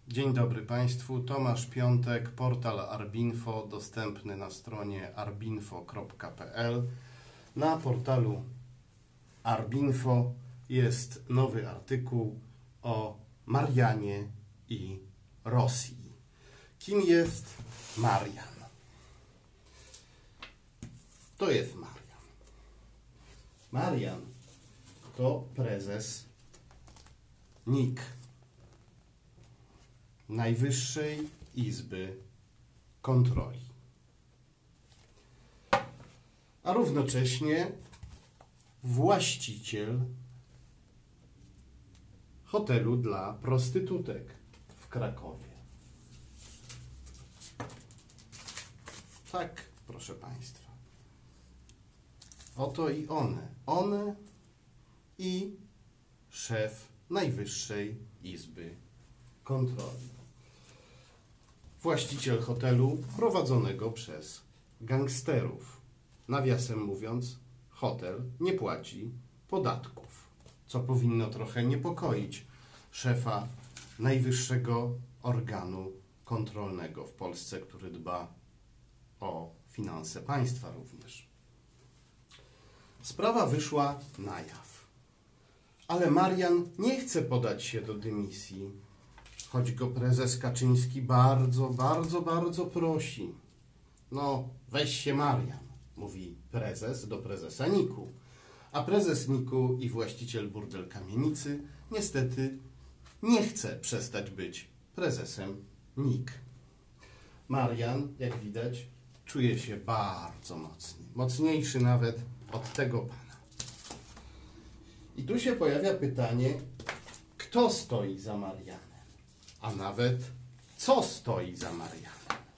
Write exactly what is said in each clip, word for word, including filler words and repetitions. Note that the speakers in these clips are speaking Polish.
Dzień dobry Państwu, Tomasz Piątek, portal Arbinfo, dostępny na stronie arbinfo kropka p l. Na portalu Arbinfo jest nowy artykuł o Marianie i Rosji. Kim jest Marian? To jest Marian. Marian to prezes N I K, Najwyższej Izby Kontroli, a równocześnie właściciel hotelu dla prostytutek w Krakowie. Tak, proszę Państwa. Oto i one. One i szef Najwyższej Izby Kontroli. Właściciel hotelu prowadzonego przez gangsterów. Nawiasem mówiąc, hotel nie płaci podatków, co powinno trochę niepokoić szefa najwyższego organu kontrolnego w Polsce, który dba o finanse państwa również. Sprawa wyszła na jaw, ale Marian nie chce podać się do dymisji, choć go prezes Kaczyński bardzo, bardzo, bardzo prosi. No, weź się Marian, mówi prezes do prezesa N I K-u. A prezes N I K-u i właściciel burdel Kamienicy niestety nie chce przestać być prezesem N I K. Marian, jak widać, czuje się bardzo mocny. Mocniejszy nawet od tego pana. I tu się pojawia pytanie, kto stoi za Marianem? A nawet co stoi za Marianem?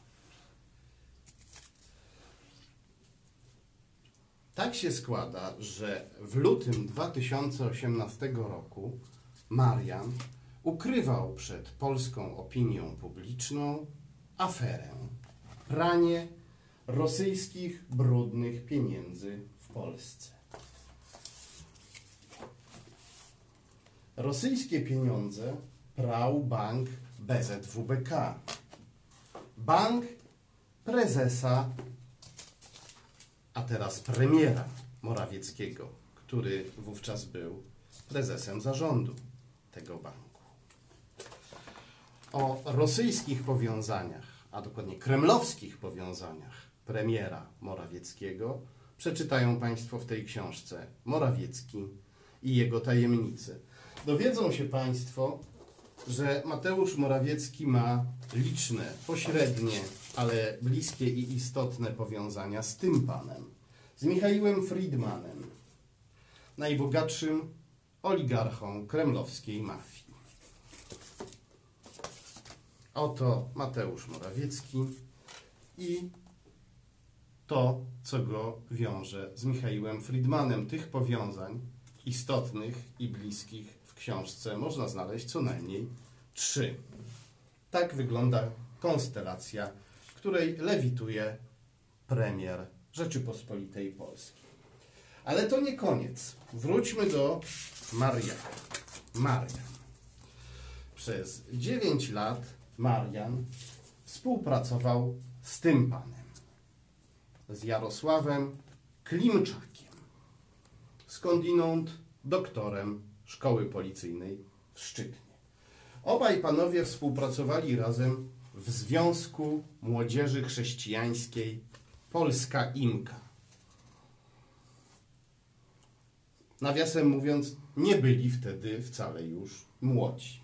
Tak się składa, że w lutym dwa tysiące osiemnastego roku Marian ukrywał przed polską opinią publiczną aferę, pranie rosyjskich brudnych pieniędzy w Polsce. Rosyjskie pieniądze prał bank B Z W B K. Bank prezesa, a teraz premiera Morawieckiego, który wówczas był prezesem zarządu tego banku. O rosyjskich powiązaniach, a dokładnie kremlowskich powiązaniach premiera Morawieckiego przeczytają Państwo w tej książce Morawiecki i jego tajemnice. Dowiedzą się Państwo, że Mateusz Morawiecki ma liczne, pośrednie, ale bliskie i istotne powiązania z tym panem, z Michaiłem Friedmanem, najbogatszym oligarchą kremlowskiej mafii. Oto Mateusz Morawiecki i to, co go wiąże z Michaiłem Friedmanem. Tych powiązań istotnych i bliskich w książce można znaleźć co najmniej trzy. Tak wygląda konstelacja, w której lewituje premier Rzeczypospolitej Polskiej. Ale to nie koniec. Wróćmy do Mariana. Marian. Przez dziewięć lat Marian współpracował z tym panem, z Jarosławem Klimczakiem, skądinąd doktorem szkoły policyjnej w Szczytnie. Obaj panowie współpracowali razem w Związku Młodzieży Chrześcijańskiej Polska Imka. Nawiasem mówiąc, nie byli wtedy wcale już młodzi.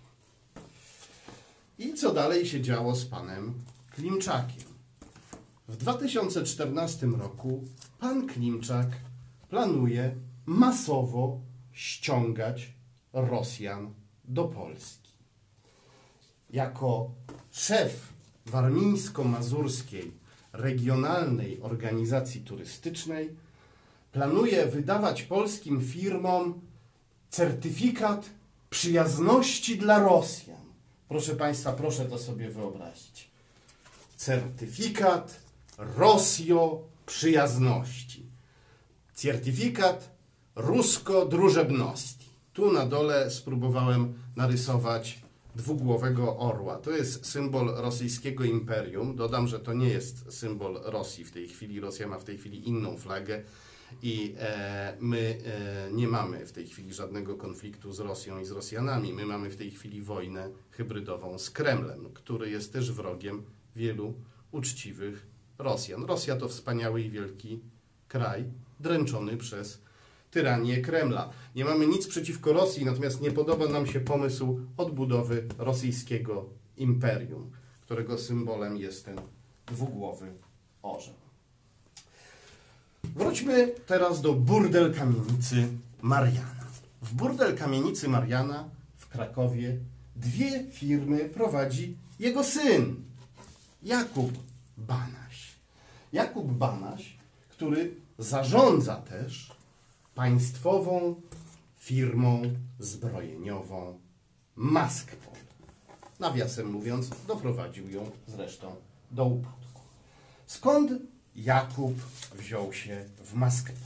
I co dalej się działo z panem Klimczakiem? W dwa tysiące czternastym roku pan Klimczak planuje masowo ściągać Rosjan do Polski. Jako szef warmińsko-mazurskiej regionalnej organizacji turystycznej planuje wydawać polskim firmom certyfikat przyjazności dla Rosjan. Proszę Państwa, proszę to sobie wyobrazić. Certyfikat Rosjo przyjazności. Certyfikat rusko-drużebności. Tu na dole spróbowałem narysować dwugłowego orła. To jest symbol rosyjskiego imperium. Dodam, że to nie jest symbol Rosji w tej chwili. Rosja ma w tej chwili inną flagę i e, my e, nie mamy w tej chwili żadnego konfliktu z Rosją i z Rosjanami. My mamy w tej chwili wojnę hybrydową z Kremlem, który jest też wrogiem wielu uczciwych Rosjan. Rosja to wspaniały i wielki kraj, dręczony przez tyranię Kremla. Nie mamy nic przeciwko Rosji, natomiast nie podoba nam się pomysł odbudowy rosyjskiego imperium, którego symbolem jest ten dwugłowy orzeł. Wróćmy teraz do burdel kamienicy Mariana. W burdel kamienicy Mariana w Krakowie dwie firmy prowadzi jego syn, Jakub Banaś. Jakub Banaś, który zarządza też państwową firmą zbrojeniową Maskpol. Nawiasem mówiąc, doprowadził ją zresztą do upadku. Skąd Jakub wziął się w Maskpolu?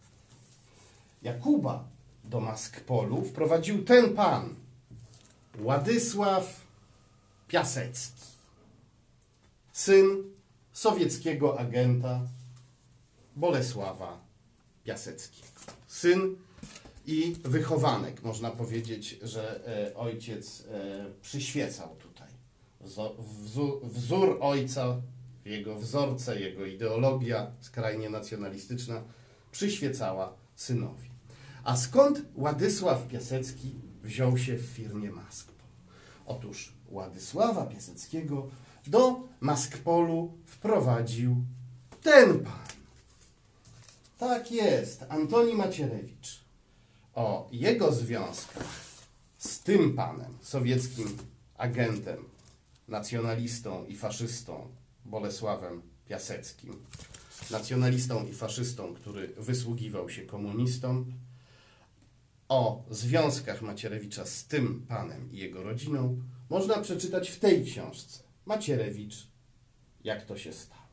Jakuba do Maskpolu wprowadził ten pan, Władysław Piasecki, syn sowieckiego agenta Bolesława Piaseckiego. Syn i wychowanek. Można powiedzieć, że e, ojciec e, przyświecał tutaj. Wzor, wzór, wzór ojca, jego wzorce, jego ideologia skrajnie nacjonalistyczna przyświecała synowi. A skąd Władysław Piasecki wziął się w firmie Maskpol? Otóż Władysława Piaseckiego do Maskpolu wprowadził ten pan. Tak jest, Antoni Macierewicz. O jego związkach z tym panem, sowieckim agentem, nacjonalistą i faszystą Bolesławem Piaseckim, nacjonalistą i faszystą, który wysługiwał się komunistom, o związkach Macierewicza z tym panem i jego rodziną można przeczytać w tej książce. Macierewicz, jak to się stało.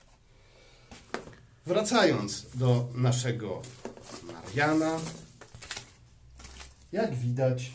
Wracając do naszego Mariana, jak widać,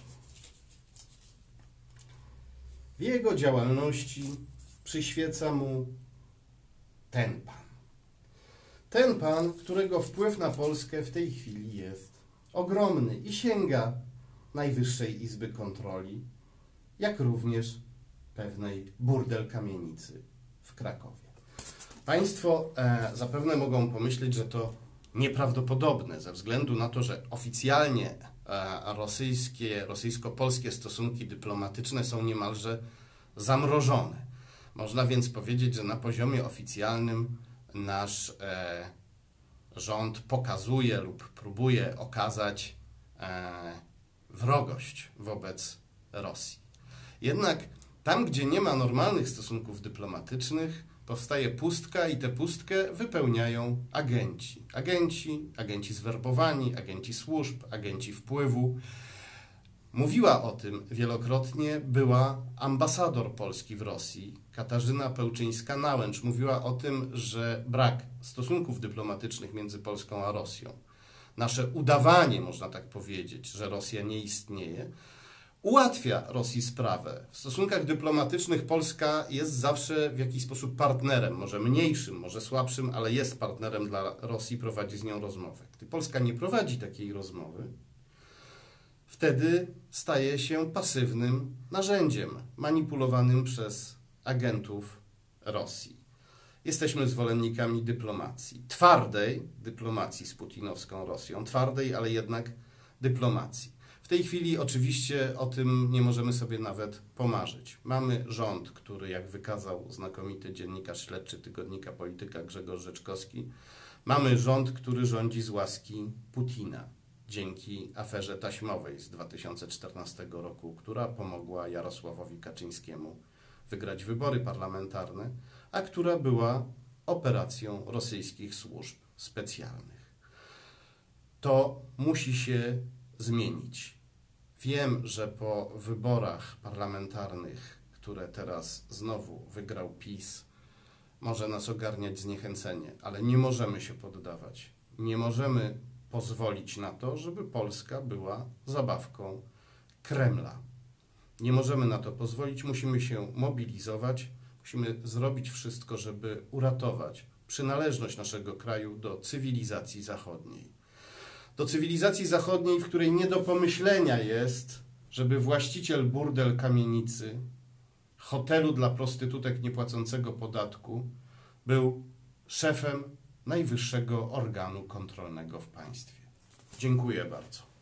w jego działalności przyświeca mu ten pan. Ten pan, którego wpływ na Polskę w tej chwili jest ogromny i sięga Najwyższej Izby Kontroli, jak również pewnej burdel kamienicy w Krakowie. Państwo e, zapewne mogą pomyśleć, że to nieprawdopodobne ze względu na to, że oficjalnie e, rosyjskie, rosyjsko-polskie stosunki dyplomatyczne są niemalże zamrożone. Można więc powiedzieć, że na poziomie oficjalnym nasz e, rząd pokazuje lub próbuje okazać e, wrogość wobec Rosji. Jednak tam, gdzie nie ma normalnych stosunków dyplomatycznych, powstaje pustka i tę pustkę wypełniają agenci. Agenci, agenci zwerbowani, agenci służb, agenci wpływu. Mówiła o tym wielokrotnie była ambasador Polski w Rosji, Katarzyna Pełczyńska-Nałęcz. Mówiła o tym, że brak stosunków dyplomatycznych między Polską a Rosją, nasze udawanie, można tak powiedzieć, że Rosja nie istnieje, ułatwia Rosji sprawę. W stosunkach dyplomatycznych Polska jest zawsze w jakiś sposób partnerem, może mniejszym, może słabszym, ale jest partnerem dla Rosji, prowadzi z nią rozmowę. Gdy Polska nie prowadzi takiej rozmowy, wtedy staje się pasywnym narzędziem manipulowanym przez agentów Rosji. Jesteśmy zwolennikami dyplomacji, twardej dyplomacji z putinowską Rosją, twardej, ale jednak dyplomacji. W tej chwili oczywiście o tym nie możemy sobie nawet pomarzyć. Mamy rząd, który, jak wykazał znakomity dziennikarz śledczy tygodnika Polityka Grzegorz Rzeczkowski, mamy rząd, który rządzi z łaski Putina, dzięki aferze taśmowej z dwa tysiące czternastego roku, która pomogła Jarosławowi Kaczyńskiemu wygrać wybory parlamentarne, a która była operacją rosyjskich służb specjalnych. To musi się zmienić. Wiem, że po wyborach parlamentarnych, które teraz znowu wygrał PiS, może nas ogarniać zniechęcenie, ale nie możemy się poddawać. Nie możemy pozwolić na to, żeby Polska była zabawką Kremla. Nie możemy na to pozwolić, musimy się mobilizować, musimy zrobić wszystko, żeby uratować przynależność naszego kraju do cywilizacji zachodniej. Do cywilizacji zachodniej, w której nie do pomyślenia jest, żeby właściciel burdel kamienicy, hotelu dla prostytutek niepłacącego podatku, był szefem najwyższego organu kontrolnego w państwie. Dziękuję bardzo.